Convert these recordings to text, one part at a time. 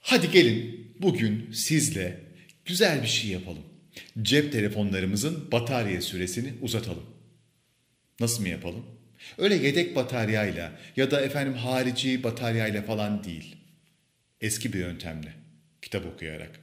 Hadi gelin bugün sizle güzel bir şey yapalım. Cep telefonlarımızın batarya süresini uzatalım. Nasıl mı yapalım? Öyle yedek bataryayla ya da harici bataryayla falan değil. Eski bir yöntemle, kitap okuyarak.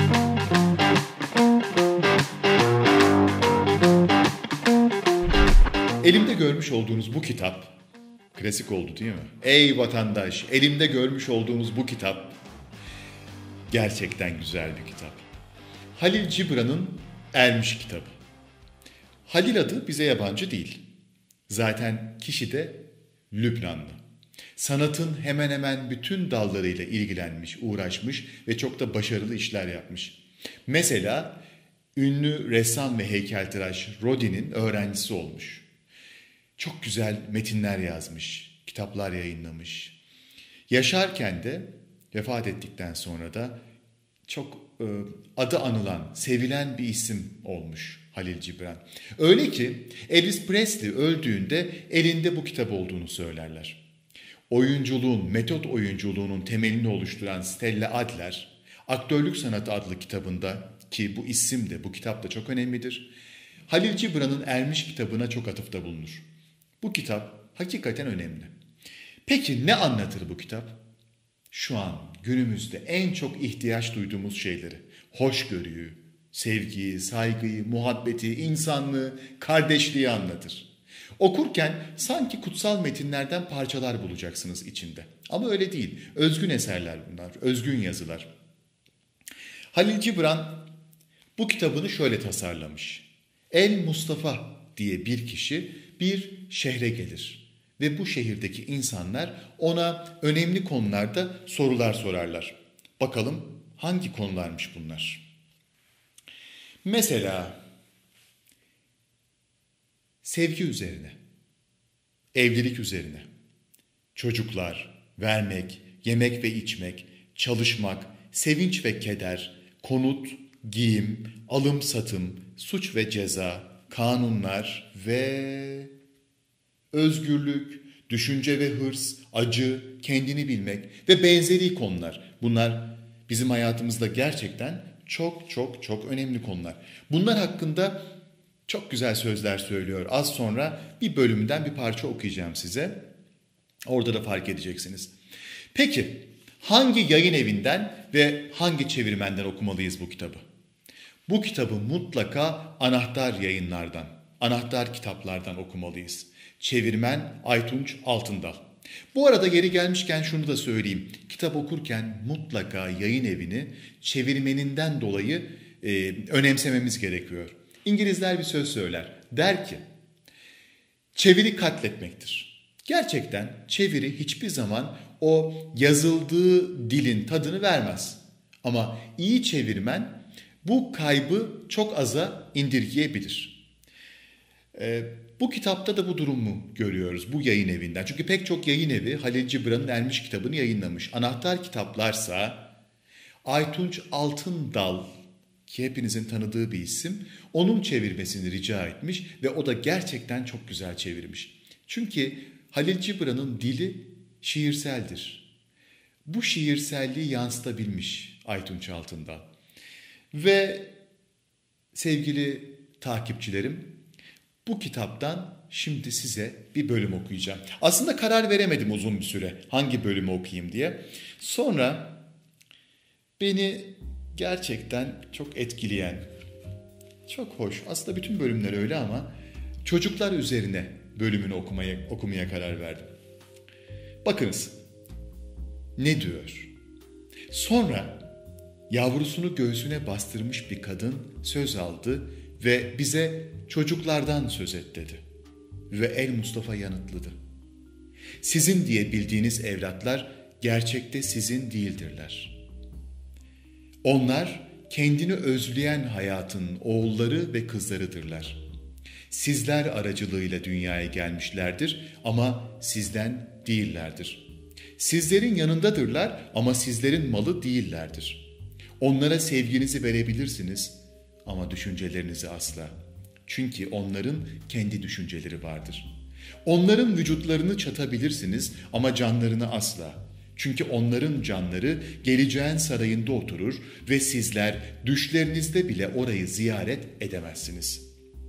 Elimde görmüş olduğunuz bu kitap, klasik oldu değil mi? Ey vatandaş, elimde görmüş olduğunuz bu kitap gerçekten güzel bir kitap. Halil Cibran'ın Ermiş kitabı. Halil adı bize yabancı değil. Zaten kişi de Lübnanlı. Sanatın hemen hemen bütün dallarıyla ilgilenmiş, uğraşmış ve çok da başarılı işler yapmış. Mesela ünlü ressam ve heykeltıraş Rodin'in öğrencisi olmuş. Çok güzel metinler yazmış, kitaplar yayınlamış. Yaşarken de vefat ettikten sonra da çok adı anılan, sevilen bir isim olmuş Halil Cibran. Öyle ki Elvis Presley öldüğünde elinde bu kitap olduğunu söylerler. Metot oyunculuğunun temelini oluşturan Stella Adler, Aktörlük Sanatı adlı kitabında, ki bu isim de bu kitap da çok önemlidir, Halil Cibran'ın Ermiş kitabına çok atıfta bulunur. Bu kitap hakikaten önemli. Peki ne anlatır bu kitap? Şu an günümüzde en çok ihtiyaç duyduğumuz şeyleri, hoşgörüyü, sevgiyi, saygıyı, muhabbeti, insanlığı, kardeşliği anlatır. Okurken sanki kutsal metinlerden parçalar bulacaksınız içinde. Ama öyle değil. Özgün eserler bunlar, özgün yazılar. Halil Cibran bu kitabını şöyle tasarlamış. El Mustafa diye bir kişi bir şehre gelir ve bu şehirdeki insanlar ona önemli konularda sorular sorarlar. Bakalım hangi konularmış bunlar? Mesela sevgi üzerine, evlilik üzerine, çocuklar, vermek, yemek ve içmek, çalışmak, sevinç ve keder, konut, giyim, alım satım, suç ve ceza, kanunlar ve özgürlük, düşünce ve hırs, acı, kendini bilmek ve benzeri konular. Bunlar bizim hayatımızda gerçekten çok çok çok önemli konular. Bunlar hakkında çok güzel sözler söylüyor. Az sonra bir bölümden bir parça okuyacağım size. Orada da fark edeceksiniz. Peki hangi yayın evinden ve hangi çevirmenden okumalıyız bu kitabı? Bu kitabı mutlaka Anahtar Yayınlardan, Anahtar Kitaplardan okumalıyız. Çevirmen Aytunç Altındal. Bu arada yeri gelmişken şunu da söyleyeyim. Kitap okurken mutlaka yayın evini çevirmeninden dolayı önemsememiz gerekiyor. İngilizler bir söz söyler. Der ki, çeviri katletmektir. Gerçekten çeviri hiçbir zaman o yazıldığı dilin tadını vermez. Ama iyi çevirmen bu kaybı çok aza indirgeyebilir. Bu kitapta da bu durumu görüyoruz bu yayın evinden. Çünkü pek çok yayın evi Halil Cibran'ın Ermiş kitabını yayınlamış. Anahtar Kitaplarsa Aytunç Altındal, ki hepinizin tanıdığı bir isim, onun çevirmesini rica etmiş ve o da gerçekten çok güzel çevirmiş. Çünkü Halil Cibran'ın dili şiirseldir. Bu şiirselliği yansıtabilmiş Aytunç Altındal. Ve sevgili takipçilerim, bu kitaptan şimdi size bir bölüm okuyacağım. Aslında karar veremedim uzun bir süre hangi bölümü okuyayım diye. Sonra beni gerçekten çok etkileyen, çok hoş, aslında bütün bölümler öyle ama çocuklar üzerine bölümünü okumaya karar verdim. Bakınız ne diyor? Sonra yavrusunu göğsüne bastırmış bir kadın söz aldı ve bize çocuklardan söz et dedi. Ve El Mustafa yanıtladı. Sizin diye bildiğiniz evlatlar gerçekte sizin değildirler. Onlar kendini özleyen hayatın oğulları ve kızlarıdırlar. Sizler aracılığıyla dünyaya gelmişlerdir ama sizden değillerdir. Sizlerin yanındadırlar ama sizlerin malı değillerdir. Onlara sevginizi verebilirsiniz ama düşüncelerinizi asla. Çünkü onların kendi düşünceleri vardır. Onların vücutlarını çatabilirsiniz ama canlarını asla. Çünkü onların canları geleceğin sarayında oturur ve sizler düşlerinizde bile orayı ziyaret edemezsiniz.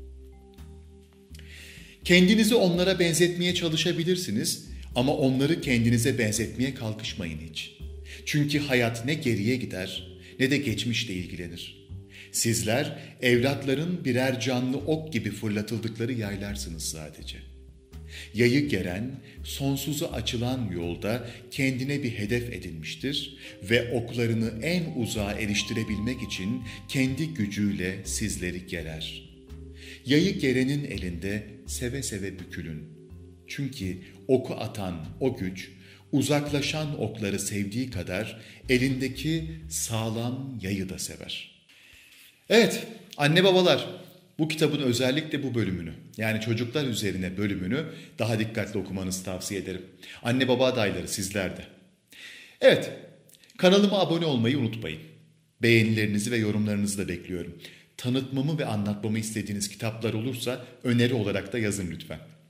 Kendinizi onlara benzetmeye çalışabilirsiniz ama onları kendinize benzetmeye kalkışmayın hiç. Çünkü hayat ne geriye gider ne de geçmişle ilgilenir. Sizler evlatların birer canlı ok gibi fırlatıldıkları yaylarsınız sadece. Yayı geren, sonsuza açılan yolda kendine bir hedef edinmiştir ve oklarını en uzağa eriştirebilmek için kendi gücüyle sizleri gerer. Yayı gerenin elinde seve seve bükülün. Çünkü oku atan o güç, uzaklaşan okları sevdiği kadar elindeki sağlam yayı da sever. Evet, anne babalar, bu kitabın özellikle bu bölümünü, yani çocuklar üzerine bölümünü daha dikkatli okumanızı tavsiye ederim. Anne baba adayları sizler de. Evet, kanalıma abone olmayı unutmayın. Beğenilerinizi ve yorumlarınızı da bekliyorum. Tanıtmamı ve anlatmamı istediğiniz kitaplar olursa öneri olarak da yazın lütfen.